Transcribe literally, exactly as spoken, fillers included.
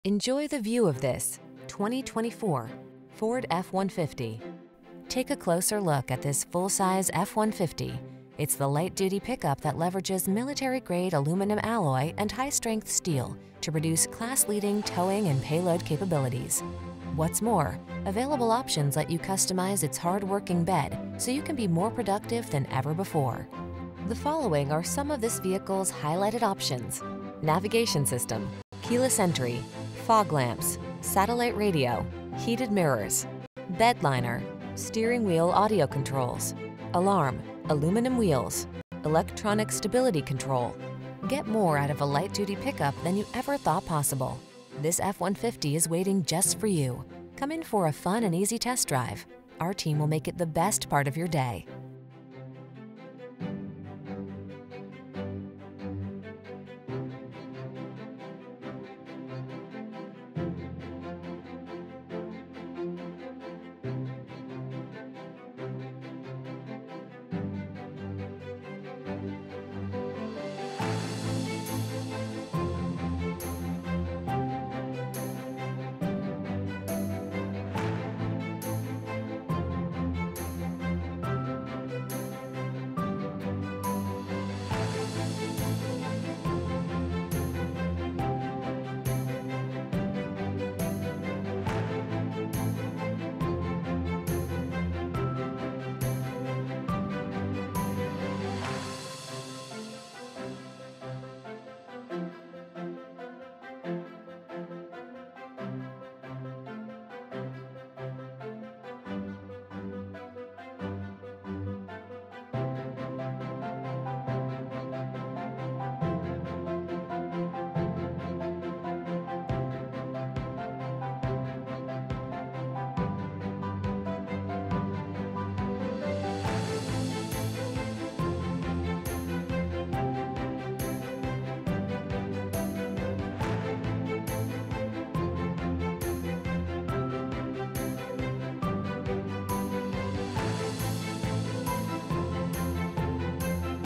Enjoy the view of this twenty twenty-four Ford F one fifty. Take a closer look at this full-size F one fifty. It's the light-duty pickup that leverages military-grade aluminum alloy and high-strength steel to produce class-leading towing and payload capabilities. What's more, available options let you customize its hard-working bed so you can be more productive than ever before. The following are some of this vehicle's highlighted options: navigation system, keyless entry, fog lamps, satellite radio, heated mirrors, bed liner, steering wheel audio controls, alarm, aluminum wheels, electronic stability control. Get more out of a light-duty pickup than you ever thought possible. This F one fifty is waiting just for you. Come in for a fun and easy test drive. Our team will make it the best part of your day.